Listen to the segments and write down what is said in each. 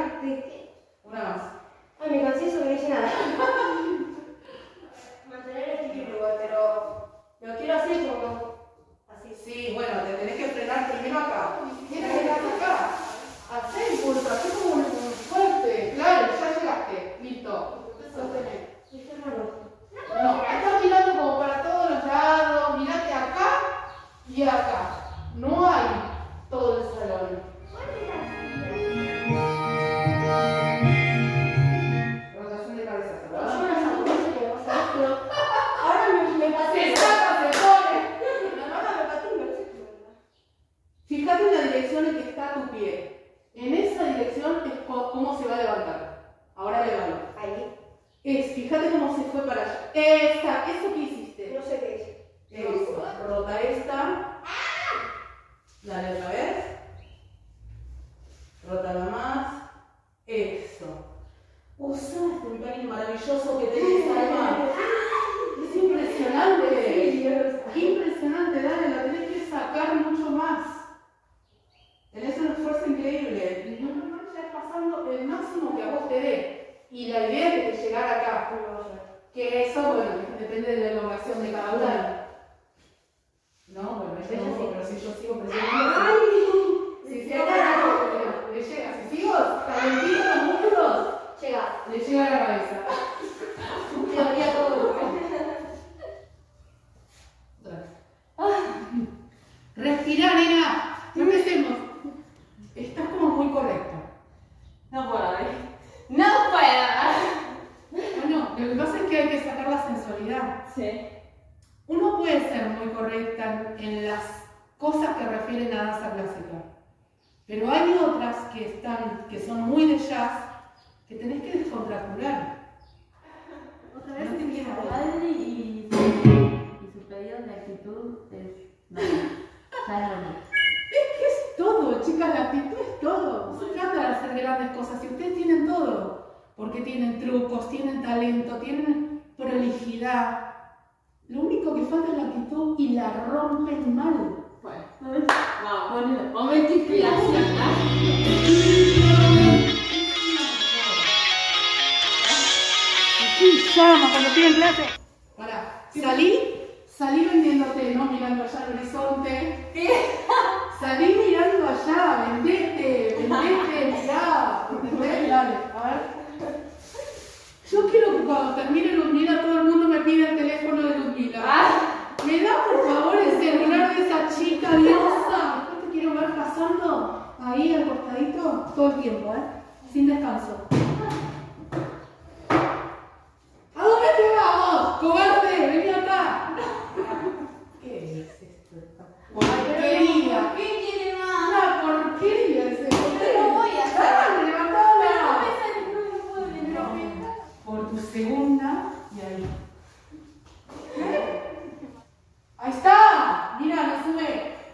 Una más. Ay, me cansé eso que no hice nada. Mantener el equilibrio igual, pero lo quiero hacer como así. Sí, bueno, te tenés que frenar primero acá. Tienes que frenar acá. Hacé impulso, hacé como un fuerte. Claro, ya llegaste. Listo. Sostener. No, estás mirando como para todos los lados. Mirate acá y acá. No hay todo el salón. Rotación de cabeza, Yo ¿verdad? no sé qué pasa, pero ahora me pasé. Se saca, se pone. Ahora me pasé y me pasé. Fíjate en la dirección en que está tu pie. En esa dirección es cómo se va a levantar. Ahora levanta. Ahí. Fíjate cómo se fue para allá. Eso que hiciste. No sé qué es. Eso. Rota esta. Dale otra vez. Rótala más. Eso. Usa este empeño maravilloso que tenés, Alma. Es impresionante. Impresionante, dale, la tenés que sacar mucho más. Tenés un esfuerzo increíble. Y no ya pasando el máximo que a vos te dé. Y la idea es que te llegara acá. Que eso, bueno, depende de la elongación de cada uno. No, bueno, ella no, pero si yo sigo presionando. Si se haga, le llega. Si sigo calentito los músculos, Llega. le llega a la cabeza. Me dolía todo. Respira, nena. Empecemos. Estás como muy correcta. No puedo, No puedo. Bueno, lo que pasa es que hay que sacar la sensualidad. Sí. Uno puede ser muy correcta en las cosas que refieren a danza clásica, pero hay otras que son muy de jazz que tenés que descontracturar. Otra vez que mi padre y su pedido de actitud es no. Es que es todo, chicas, la actitud es todo. No se trata de hacer grandes cosas. Si ustedes tienen todo, porque tienen trucos, tienen talento, tienen prolijidad, lo único que falta es la actitud y la rompen mal. Bueno, momento de inspiración. Aquí llama cuando tienen clase. Para, salí vendiéndote, no mirando allá al horizonte. Salí mirando allá, vendete, mirá. ¿Entendés? Dale, a ver. Yo quiero que cuando termine Ludmila todo el mundo me pida el teléfono de Ludmila. ¿Me da por favor el celular de esa chica diosa? Después te quiero ver pasando ahí al costadito todo el tiempo, sin descanso. ¿A dónde te vamos? ¡Cobarde! ¡Vení acá! ¿Qué es esto? ¡Porquería! ¿Qué quiere más? ¡Una porquería es esto! No voy a hacer. ¡Dale, levantala! No. Por tu segunda y ahí. ¡Ahí está! Mira, no sube.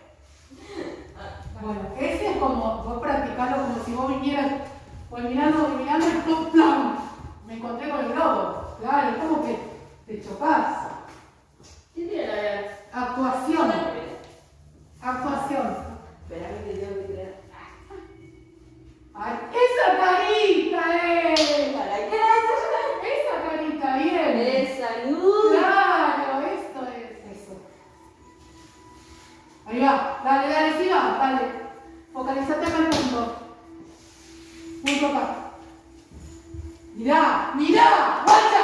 Bueno, ese es como vos practicarlo como si vos vinieras, voy mirando y ¡pum, plum! Me encontré con el globo. Claro, es como que te chocás. ¿Qué tiene la verdad? Actuación. Actuación. Espera que te tengo que creer. ¡Ay, esa carita, ¿Para qué? esa carita, bien! ¡De salud! ¡Claro! Esto es eso. Ahí va. Dale, sí va. Dale. Focalizate acá el punto. Punto acá. Mirá, guacha.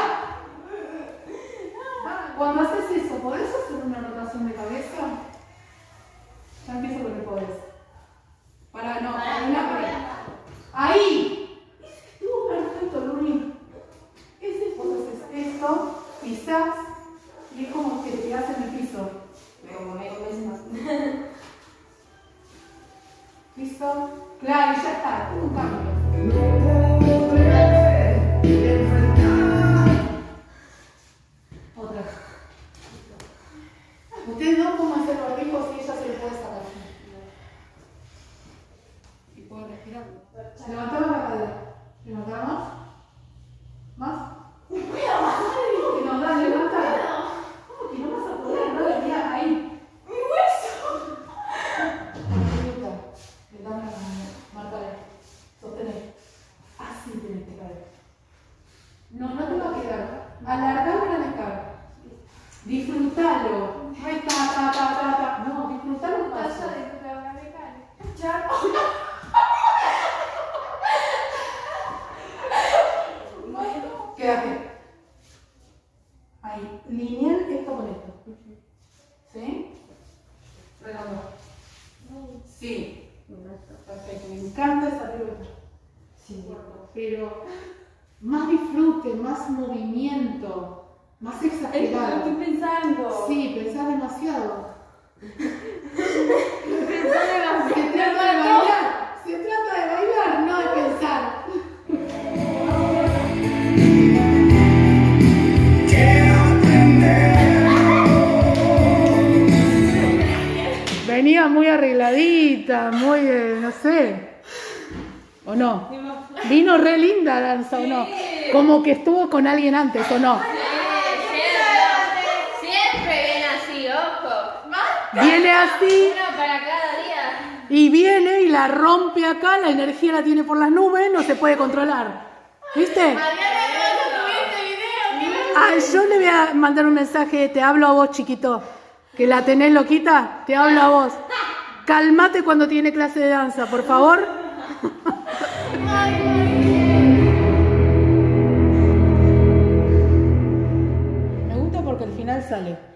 Cuando haces eso, ¿podés hacer una rotación de cabeza? Ya empiezo con el podés. No, ahí. Ese estuvo perfecto, Luni. Vos haces esto, pisás y es como que te quedás en el piso. Como me comes más. ¿Listo? Claro, y ya está. Un cambio. Otra. Ustedes no cómo hacer los ricos y ella se le puede sacar. Y pueden respirar. Levantamos la cadera. ¿Levantamos? ¿Más? ¡No puedo más! Que no, dale, levanta. ¿Cómo que no vas a poder? No, mira, ahí. ¡Mi hueso! Dame la mano. Márcale. Sostener. Alargalo y alejar. Disfrutalo. No es ta. No, disfrutalo un paso. Quédate. Ahí. Lineal esto con esto. ¿Sí? Redondo. Sí. Perfecto. Me encanta esa pregunta. Sí. Pero más disfrute, más movimiento, más exagerado. Estoy pensando. Sí, pensás demasiado. Se trata de bailar. Se trata de bailar, no de pensar. Venía muy arregladita, muy, no sé. ¿O no? Vino re linda danza, ¿o no? Como que estuvo con alguien antes, ¿o no? Siempre viene así, ojo. Viene así. Uno para cada día. Y viene y la rompe acá, la energía la tiene por las nubes, no se puede controlar. ¿Viste? Ay, yo le voy a mandar un mensaje, te hablo a vos, chiquito. Que la tenés loquita, te hablo a vos. Cálmate cuando tiene clase de danza, por favor. Me gusta porque al final sale.